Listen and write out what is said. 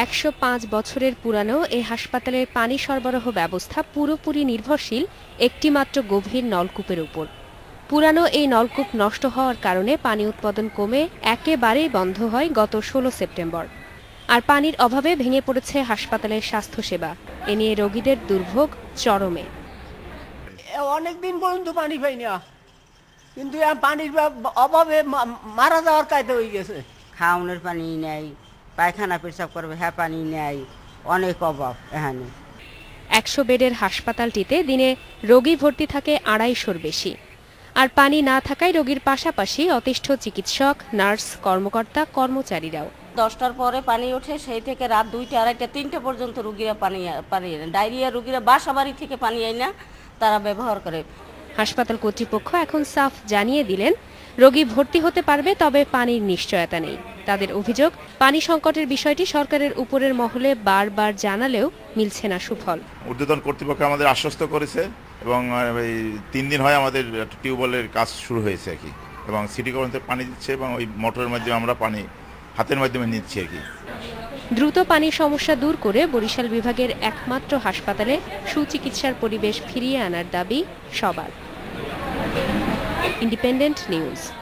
105 বছরের পুরানো এই হাসপাতালের পানি সরবরাহ ব্যবস্থা পুরোপুরি নির্ভরশীল একটিমাত্র গভীর নলকূপের উপর। পুরানো এই নলকূপ নষ্ট হওয়ার কারণে পানি উৎপাদন কমে একেবারেই বন্ধ হয় গত 16 সেপ্টেম্বর। আর পানির অভাবে ভেঙে পড়েছে হাসপাতালের স্বাস্থ্যসেবা। এ নিয়ে রোগীদের দুর্ভোগ চরমে। অনেকদিন পর্যন্ত পানি পাই না, কিন্তু পানির অভাবে মারা যাওয়ার কায়দা হয়ে গেছে। খাওয়ানোর পানি নেই, পায়খানা পেশাব করবে হ্যাঁ পানি নেই, অনেক অভাব এখানে। 100 বেডের হাসপাতালটিতে দিনে রোগী ভর্তি থাকে 250-র বেশি। আর পানি না থাকায় রোগীর পাশাপাশি অতিষ্ঠ চিকিৎসক, নার্স, কর্মকর্তা, কর্মচারীরাও। 10টার পরে পানি ওঠে, সেই থেকে রাত 2টা, 2:30, 3টা পর্যন্ত রোগীরা পানি ডায়রিয়া রোগীরা বাসা বাড়ি থেকে পানি আইনা তারা ব্যবহার করে। হাসপাতাল কর্তৃপক্ষ এখন সাফ জানিয়ে দিলেন রোগী ভর্তি হতে পারবে, তবে পানির নিশ্চয়তা নেই। তাদের অভিযোগ, পানি সংকটের বিষয়টি সরকারের উপরের মহলে বারবার জানালেও মিলছে না সুফল। ঊর্ধ্বতন কর্তৃপক্ষ আমাদের আশ্বস্ত করেছে এবং 3 দিন হয় আমাদের টিউবওয়েলের কাজ শুরু হয়েছে আর কি, এবং সিটি কর্পোরেশন পানি দিচ্ছে এবং ওই মোটরের মাধ্যমে আমরা পানি হাতের মাধ্যমে নিচ্ছি আর কি। দ্রুত পানির সমস্যা দূর করে বরিশাল বিভাগের একমাত্র হাসপাতালে সুচিকিৎসার পরিবেশ ফিরিয়ে আনার দাবি সবার। Independent news.